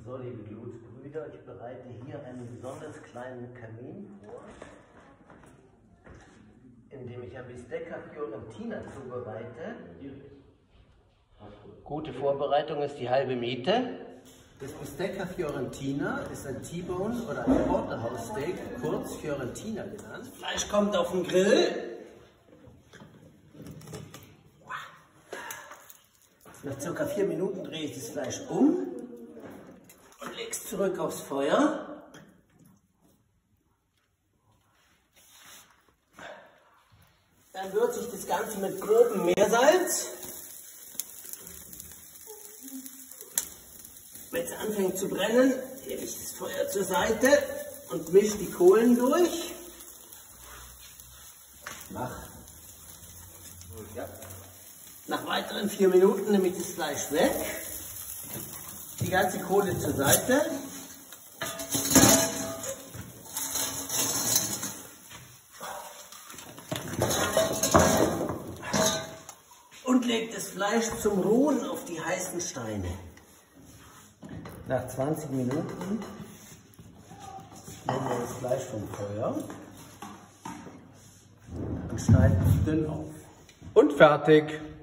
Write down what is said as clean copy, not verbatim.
So, liebe Blutsbrüder, ich bereite hier einen besonders kleinen Kamin vor, in dem ich ein Bistecca Fiorentina zubereite. Gute Vorbereitung ist die halbe Miete. Das Bistecca Fiorentina ist ein T-Bone oder ein Porterhouse Steak, kurz Fiorentina genannt. Das Fleisch kommt auf den Grill. Nach ca. 4 Minuten drehe ich das Fleisch um und lege es zurück aufs Feuer. Dann würze ich das Ganze mit grobem Meersalz. Wenn es anfängt zu brennen, hebe ich das Feuer zur Seite und mische die Kohlen durch. Nach weiteren 4 Minuten nehme ich das Fleisch weg, die ganze Kohle zur Seite. Und lege das Fleisch zum Ruhen auf die heißen Steine. Nach 20 Minuten nehmen wir das Fleisch vom Feuer und schneiden es dünn auf. Und fertig.